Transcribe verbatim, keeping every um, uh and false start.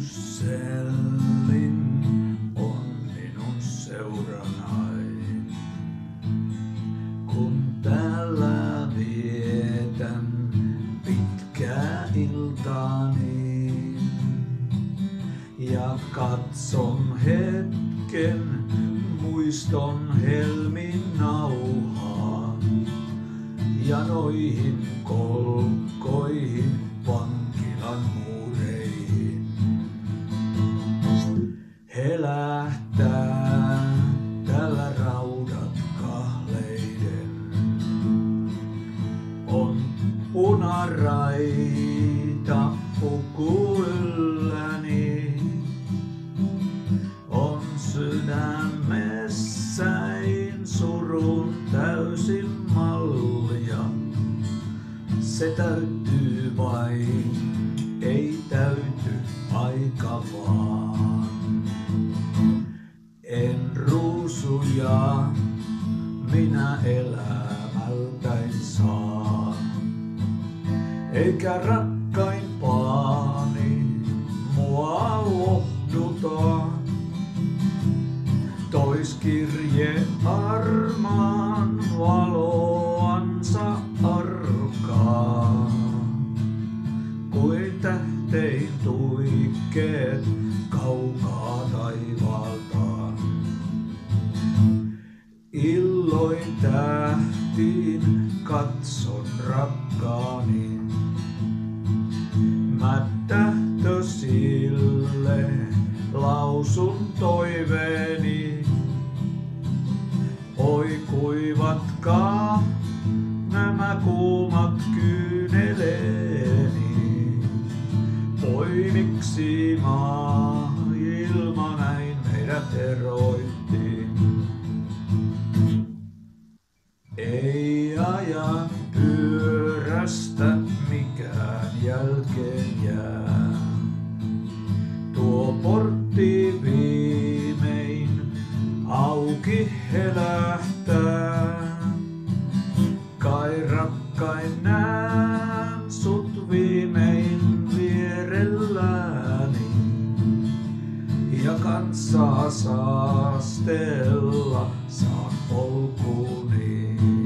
Ussellin on minun seuranai, kun täällä vietän pitkää iltani ja katson hetken muiston helmin nauhaa ja noihin kolkkoihin vankilan muureihin. Helähtää tällä raudat kahleiden, on punaraita puku ylläni, on sydämessäin surun täysin malja. Se täytyy vain, ei täyty aika vaan. En ruusuja minä elämältäin saa, eikä rakkaimpaani mua lohduta. Tois kirje armaan valoansa arkaa, kuin tähtein tuikkeet kaukaa taivaalta. Illoin tähtiin katson rakkaani, mä tähtösille lausun toiveeni. Oi kuivatkaa nämä kuumat kyyneleeni, oi miksi maailma näin meidät eroitti. Ei aja pyörästä mikään jälkeen jää, tuo portti viimein auki helähtää. Kai rakkain näen sut viimein vierelläni, ja kansaa saastella saan polkuni.